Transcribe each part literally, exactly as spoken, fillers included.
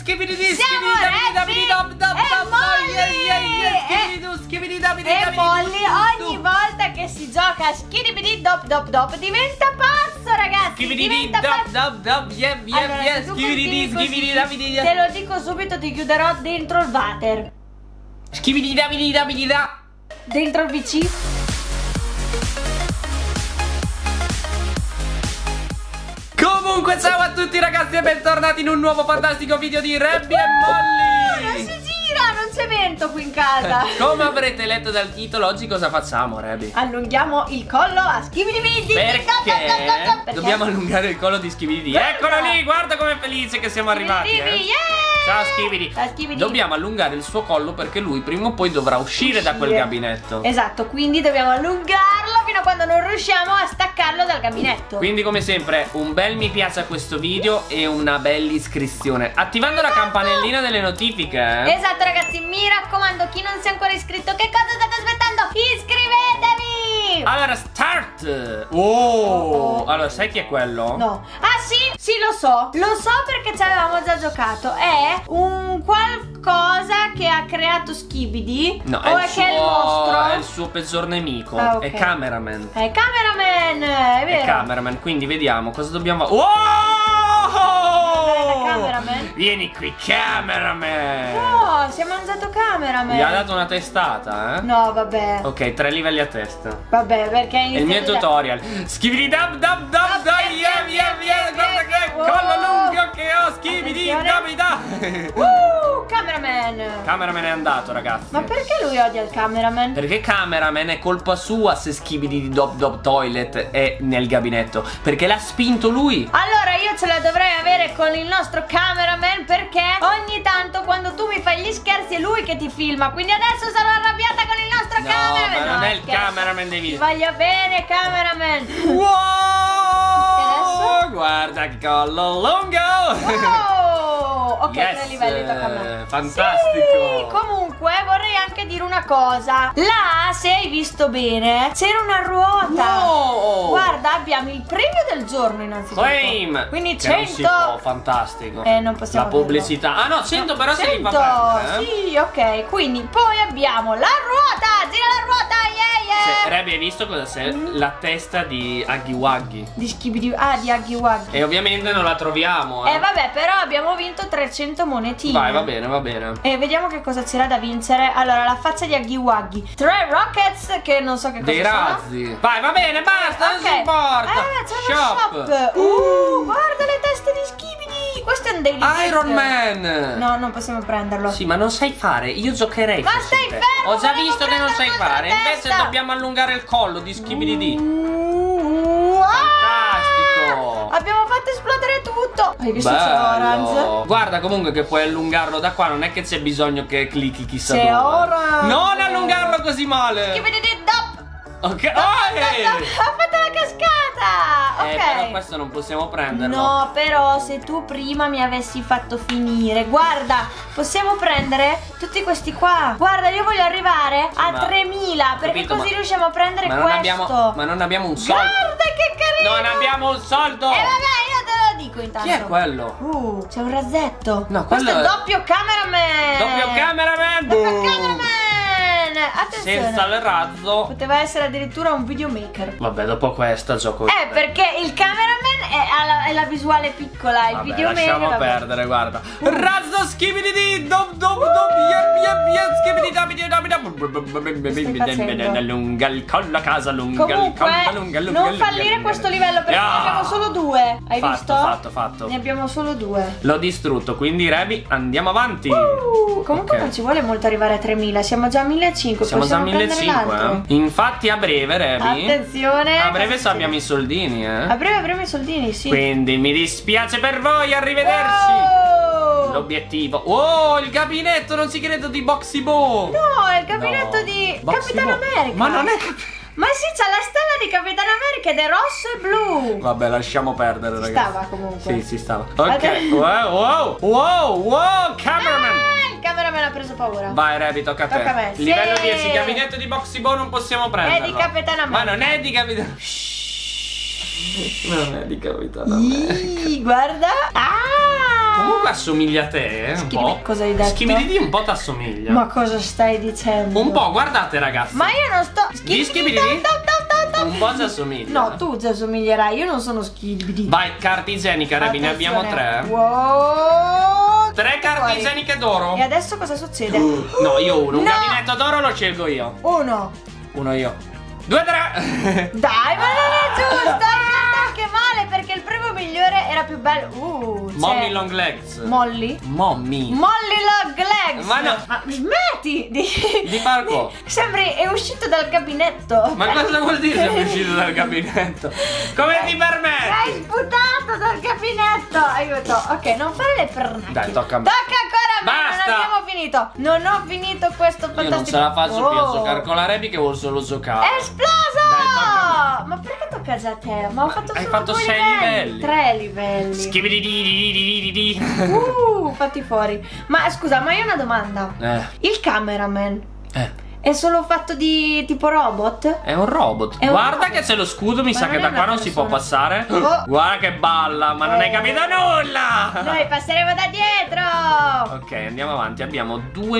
schibidi di Siamo Rebby e Molly. Ogni volta che si gioca a skibidi dop dop dop diventa pazzo, ragazzi. Skibidi diventa dop pazzo. dop dop yep yep Allora, yep se tu skibidi continui skibidi così, dabidi. te lo dico subito, ti chiuderò dentro il water. Skibidi dabidi dabidi da. Dentro il V C. Comunque ciao a tutti ragazzi e bentornati in un nuovo fantastico video di Rebby e Molly. Non si gira, non c'è vento qui in casa. Come avrete letto dal titolo, oggi cosa facciamo, Rebby? Allunghiamo il collo a skibidi bidi. Perché dobbiamo allungare il collo di Skibidi. Eccolo lì, guarda com'è felice che siamo arrivati, eh. Ciao Skibidi. Ciao Skibidi. Dobbiamo allungare il suo collo perché lui prima o poi dovrà uscire, uscire da quel gabinetto. Esatto, quindi dobbiamo allungarlo fino a quando non riusciamo a staccarlo dal gabinetto. Quindi come sempre un bel mi piace a questo video e una bella iscrizione, attivando esatto. la campanellina delle notifiche, eh. Esatto ragazzi, mi raccomando, chi non si è ancora iscritto, che cosa state aspettando? Iscrivetevi! Allora start. Oh, oh, oh. Allora sai chi è quello? No. Ah sì? Sì, lo so. Lo so perché ci avevamo già giocato. È un qualcosa che ha creato Skibidi. No, o è, è il suo, che è il mostro? È il suo peggior nemico. Ah, okay. È Cameraman. È Cameraman, è vero. È Cameraman, quindi vediamo cosa dobbiamo fare. Wow! Cameraman? Vieni qui, Cameraman. No, si è mangiato Cameraman. Gli ha dato una testata, eh? No, vabbè. Ok, tre livelli a testa. Vabbè, perché è il mio tutorial. Skibidi dab dab dab dab yeah yeah yeah. Guarda che collo lungo che ho. Skibidi dab dab. Uh, Cameraman. Cameraman è andato, ragazzi. Ma perché lui odia il Cameraman? Perché Cameraman è colpa sua se Skibidi di Dop Dop Toilet è nel gabinetto. Perché l'ha spinto lui. Allora io ce la dovrei avere con il nostro Cameraman, perché ogni tanto quando tu mi fai gli scherzi è lui che ti filma. Quindi adesso sarò arrabbiata con il nostro no, Cameraman. Ma non no, è il scherzo. Cameraman, devi. Ti voglio bene, Cameraman. Wow! Adesso? Guarda che collo lungo. Oh! Ok, yes, tre livelli tocca a me. Fantastico. Sì, comunque vorrei anche dire una cosa. Là, se hai visto bene, c'era una ruota. No. Guarda, abbiamo il premio del giorno innanzitutto. Claim. Quindi che cento. non si può, fantastico. Eh, non possiamo La pubblicità. dirlo. Ah no, cento però cento, se li fa prendere, eh? Sì, ok. Quindi poi abbiamo la ruota. Gira la ruota, yeah yeah. Se, Rebby, hai visto cosa c'è? Mm. La testa di Huggy Wuggy. Di Skibidi. Ah, di Huggy Wuggy. E ovviamente non la troviamo, eh. Eh vabbè, però abbiamo vinto trecento monetine. Vai, va bene, va bene. E vediamo che cosa c'era da vincere. Allora, la faccia di Huggy Wuggy. Tre rockets che non so che cosa Dei sono. razzi. Vai, va bene, basta, Ok. non si importa. Eh, c'è shop. uno shop. Uh, guarda le teste di Skibidi. Questo è un daily Iron pack. Man. No, non possiamo prenderlo. Sì, ma non sai fare. Io giocherei. Ma fossi stai te. fermo, Ho già volevo visto che non sai prendere fare. un'altra Invece testa. dobbiamo allungare il collo di Skibidi D. Uh, Fantastico. Abbiamo fatto esplodere tutto. Hai visto c'è Bello. orange? Guarda comunque che puoi allungarlo da qua. Non è che c'è bisogno che clicchi chissà C'è dove. orange. Non allungarlo così male. Skibidi D dop. Ok. Ha fatto la cascata. Eh, Ok. però questo non possiamo prenderlo. No, però se tu prima mi avessi fatto finire. Guarda, possiamo prendere tutti questi qua. Guarda, io voglio arrivare a ma, tremila, perché capito, così ma, riusciamo a prendere ma non questo. abbiamo, Ma non abbiamo un soldo. Guarda che carino. Non abbiamo un soldo. E eh, vabbè, io te lo dico intanto. Chi è quello? Uh, c'è un razzetto. No, questo quello è è doppio Cameraman. Doppio Cameraman. Doppio Boom. Cameraman. Attenzione. Senza il razzo. Poteva essere addirittura un videomaker. Vabbè, dopo questa gioco. Eh, perché il cameraman è, ha la, è la visuale piccola, il Vabbè, videomaker. lasciamo vabbè. perdere, guarda. Razzo Skibidi di dop dop dop yep yep yep Skibidi dabidi dabidi. Allunga il collo a casa, lunga il Comunque, collo, lunga, lunga, non lunga, fallire lunga. questo livello perché Ah. ne abbiamo solo due. Hai Fatto, visto? fatto, fatto. Ne abbiamo solo due. L'ho distrutto, quindi Rebby, andiamo avanti. Uh, comunque Ok. non ci vuole molto arrivare a tremila, siamo già a millecinquecento. Siamo già a possiamo prendere millecinquecento, l'altro. eh. Infatti a breve, Rebby. Attenzione. A breve cosa abbiamo i soldini, eh. A breve avremo i soldini, sì. Quindi mi dispiace per voi, arrivederci. Oh! L'obiettivo. Oh, il gabinetto, non ci credo, di Boxy Boo. No, è il gabinetto No. di Boxy Capitan Boo. America. Ma non è Cap- Ma sì, c'ha la stella di Capitan America ed è rosso e blu. Vabbè, lasciamo perdere, Ci ragazzi. stava comunque. Sì, si stava. Ok. Guarda- Wow, wow, wow, wow, cameraman. Ah, il cameraman ha preso paura. Vai, Rebby, tocca a te. Tocca a me. Livello Sì. dieci, gabinetto di Boxy Boo non possiamo prenderlo. È di Capitan America. Ma non è di Capitan. Non è di Capitan America. Ih, guarda. Ah! Comunque assomiglia a te, eh, un Schibidi- po'. cosa hai detto? Schibidi un po' ti assomiglia. Ma cosa stai dicendo? Un po', guardate ragazzi. Ma io non sto. Di schibidi? Un po' ti assomiglia. No, tu ti assomiglierai, io non sono schibidi. Vai, carta igienica, Rebi, ne abbiamo tre. Wow. Tre carte Fuori. igieniche d'oro. E adesso cosa succede? No, io uno. Un No. gabinetto d'oro lo scelgo io. Uno. Uno io. Due, tre. Dai, ma non è giusto, hai fatto anche male perché il primo migliore era più bello. Uh, Mommy c'è- long legs. Molly? Mommy. Molly long legs. Ma no. Ma smetti di... Di far co- Sembri è uscito dal gabinetto. Ma cosa vuol dire sei uscito dal gabinetto? Come ti permetti? Hai sputato dal gabinetto. Aiuto. Ok, non fare le pernacchie. Dai, tocca a me. Tocca ancora a me. Basta. Non abbiamo finito. Non ho finito questo fantastico. Io non ce la faccio più a Oh. giocare con la Rebi che vuol solo giocare. È esploso! Dai, tocca Ma perché tocca già a te? Ma ho fatto hai solo fatto due sei livelli. Tre livelli. Schibidi. Uh, fatti fuori. Ma scusa, ma io ho una domanda. Eh, Il cameraman eh. è solo fatto di tipo robot? È un robot. È un Guarda robot. che c'è lo scudo, mi Ma sa non che è da una qua non si può persona. passare. Oh. Guarda che balla, ma non hai Eh. capito nulla. Noi passeremo da dietro. Ok, andiamo avanti. Abbiamo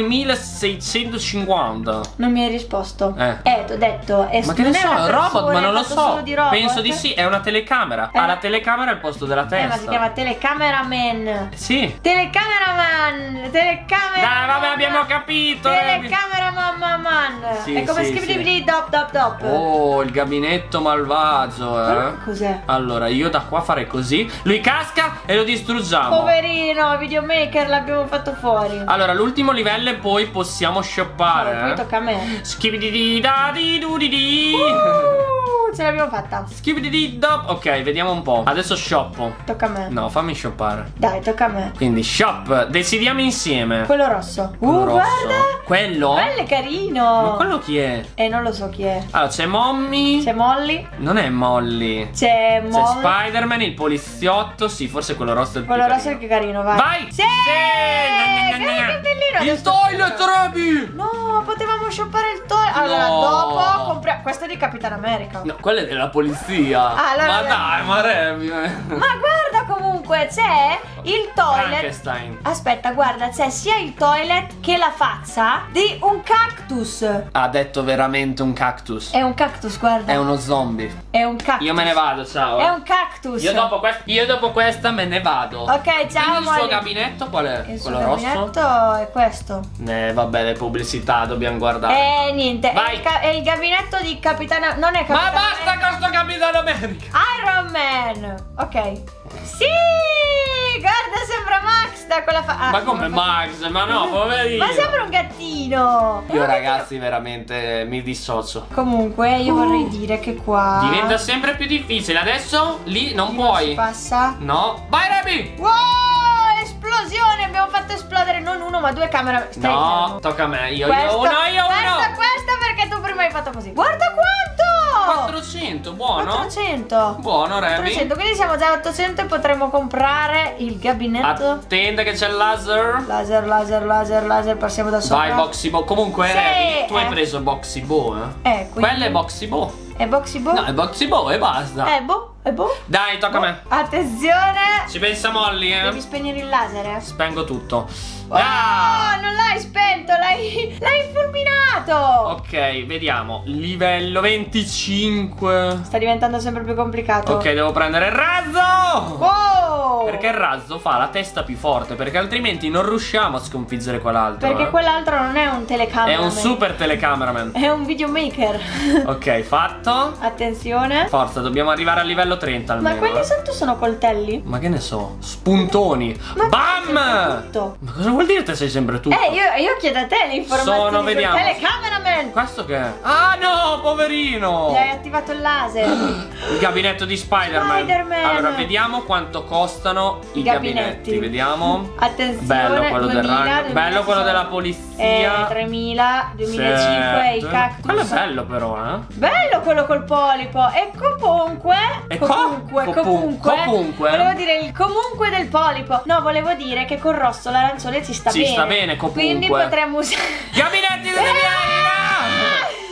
duemilaseicentocinquanta. Non mi hai risposto. Eh. Eh, ti ho detto. È, Ma che ne non è so, una è un robot, persona, ma non è lo fatto so. solo di robot? Penso di sì, è una telecamera. Eh. Ha la telecamera al posto della Eh, testa. ma si chiama telecameraman. Sì. Telecameraman. Telecamera. Dai, vabbè, abbiamo capito. Rebi. Telecameraman man man. Sì, È come sì, scrivibili dop dop dop. Oh, il gabinetto malvagio, eh. Cos'è? Allora, io da qua farei così. Lui casca e lo distruggiamo. Poverino, videomaker l'abbiamo fatto fuori. Allora, l'ultimo livello e poi possiamo shoppare. No, poi eh. tocca a me. Skibidi da di du di di. Uh, ce l'abbiamo fatta. Skibidi dop. Ok, vediamo un po'. Adesso shoppo. Tocca a me. No, fammi shoppare. Dai, tocca a me. Quindi shop, decidiamo insieme. Quello rosso. Quello uh, rosso. guarda. Quello? Quello è carino. Ma quello chi è? Eh, non lo so chi è. Allora, c'è Mommy. C'è Molly. Non è Molly. C'è C'è Molly. Spider-Man, il poliziotto. Sì, forse quello rosso è il più Quello rosso è carino. il più carino, vai. Vai! Sì! Sì! Guarda che bellino. Il Adesso- toilet, Rebi! No, potevamo shoppare il toilet. Allora, No. dopo compriamo. Questo è di Capitan America. No, quella è della polizia. Ah, allora- Ma dai, ma Rebi. Ma guarda comunque, c'è il toilet. Frankenstein. Aspetta, guarda, c'è sia il toilet che la faccia di un cactus. Ha detto veramente un cactus. È un cactus, guarda. È uno zombie. È un cactus. Io me ne vado, ciao. È un cactus. Io dopo, quest- io dopo questa me ne vado. Ok, ciao. Quindi il suo Molly. gabinetto qual è? Il suo Quello rosso? gabinetto è questo. Eh, vabbè, le pubblicità dobbiamo guardare. Eh, niente. È Vai. il, ca- è il gabinetto di Capitano. Non è Ma Capitano basta America. con sto Capitano America. Iron Man. Ok. Sì! Guarda, sembra Max da quella fa. ah, Ma come non fa- Max? Ma no, poverino. Ma sembra un gattino. Io ragazzi veramente mi dissocio. Comunque, io vorrei dire che qua. Diventa sempre più difficile. Adesso lì non Si puoi. passa. No. Vai Rebi. Wow! Esplosione! Abbiamo fatto esplodere non uno ma due camere. Stai No, fermo. tocca a me. Io, Questo, io uno, io questo, uno. questo perché tu prima hai fatto così. Guarda quanto! quattrocento, buono. quattrocento. Buono, Rebi. quattrocento, quindi siamo già a ottocento e potremo comprare il gabinetto. Attenta che c'è il laser. Laser, laser, laser, laser, passiamo da sopra. Vai Boxy Bo. Comunque Sì, Rebi, tu hai eh. preso Boxy Bo, eh? Eh, quindi. Quello è Boxy Bo. È Boxy Bo? No, è Boxy Bo e basta. Eh, boh, è boh. Dai, tocca a me. Attenzione. Ci pensa Molly, eh. Devi spegnere il laser, eh. Spengo tutto. Oh, Ah! non l'hai spento, l'hai l'hai fulminato. Ok, vediamo. Livello venticinque. Sta diventando sempre più complicato. Ok, devo prendere il razzo. Wow. Perché il razzo fa la testa più forte. Perché altrimenti non riusciamo a sconfiggere quell'altro. Perché eh. quell'altro non è un telecamera. È un super telecameraman. È un videomaker. Ok, fatto. Attenzione. Forza, dobbiamo arrivare al livello trenta almeno. Ma quelli eh. sotto sono coltelli? Ma che ne so. Spuntoni. Ma Bam! tutto. Ma cosa vuol dire te sei sempre tutto? Eh, io, io chiedo a te le informazioni. Sono, sul vediamo. telecameraman. Questo che è? Ah no, poverino. Gli hai attivato il laser. Il gabinetto di Spider-Man. Spider-Man. Allora, vediamo quanto costano i, I gabinetti. gabinetti. Vediamo. Attenzione. Bello quello del duemila, ragno. Bello quello della Eh, polizia. tremila, duemilacinque, i Sette. cactus. Quello è bello però, eh. Bello quello col polipo. E comunque. E co- comunque, copu- comunque. comunque. Volevo dire il comunque del polipo. No, volevo dire che col rosso l'arancione ci sta Ci bene. sta bene, comunque. Quindi potremmo usare. Gabinetti di via!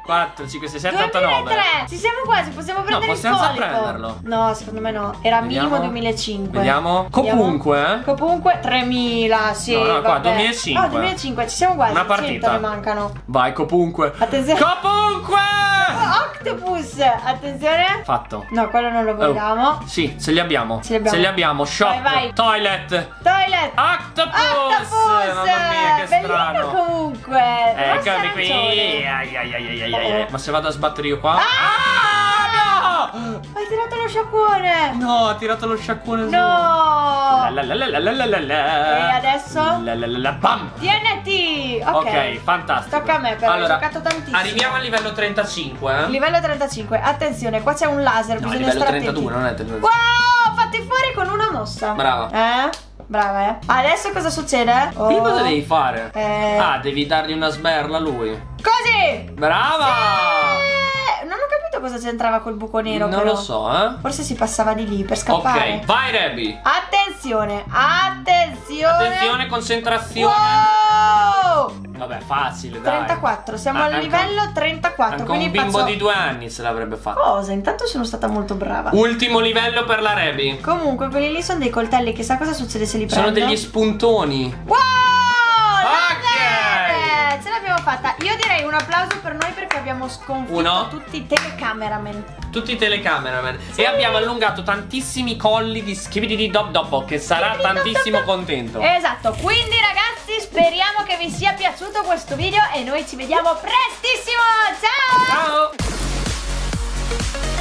quattro, cinque, sei, sette, otto, nove. duemilatré. Ci siamo quasi, possiamo prendere No, possiamo il già polipo. prenderlo. No, secondo me no. Era Vediamo. minimo duemilacinque. Vediamo. Comunque, eh. Comunque tremila, sì. No, no, qua, vabbè. duemilacinque. No, duemilacinque, ci siamo quasi. Una partita. cento ne mancano. Vai, comunque. Attenzione. Comunque! Octopus, attenzione. Fatto. No, quello non lo vogliamo. Oh, sì, ce li abbiamo. Ce li abbiamo. Ce li abbiamo. Shop. Vai, vai. Toilet. Toilet. Octopus. Octopus. Mamma mia, che Bellino strano. comunque. Eccomi qui. Ai, ai, ai, ai, ai, ai. Ma se vado a sbattere io qua. Ah, no! Hai tirato lo sciacquone. No, ha tirato lo sciacquone. No. La, la, la, la, la, la, la, la. E adesso? La, la, la, la, bam. T N T. Ok. Ok, fantastico. Tocca a me, però allora, ho giocato tantissimo. arriviamo al livello trentacinque, eh? Livello trentacinque. Attenzione, qua c'è un laser. No, bisogna livello stare trentadue, attenti. non è trentadue. Wow, fatti fuori con una mossa. Brava. Eh? Brava, eh. Adesso cosa succede? Oh. Qui cosa devi fare? Eh. Ah, devi dargli una sberla a lui. Così. Brava! Eh, non ho capito cosa c'entrava col buco nero. Non però. lo so, eh? Forse si passava di lì per scappare. Ok, vai Rebi. Attenzione, attenzione. Attenzione, concentrazione. Wow! Vabbè, facile, dai. trentaquattro, siamo Ah, al anche- livello trentaquattro. Anche Quindi un bimbo faccio... di due anni se l'avrebbe fatto. Cosa? Intanto sono stata molto brava. Ultimo livello per la Rebi. Comunque, quelli lì sono dei coltelli. Chissà cosa succede se li prendo. Sono degli spuntoni. Wow! Ok! laser! Ce l'abbiamo fatta. Io direi un applauso per noi perché abbiamo sconfitto Uno. tutti i telecameraman. Tutti i telecameraman. E abbiamo allungato tantissimi colli di Skibidi Dop Dopo, che sarà Skibidi Dop tantissimo Dop. contento. Esatto, quindi ragazzi speriamo che vi sia piaciuto questo video e noi ci vediamo prestissimo. Ciao! Ciao!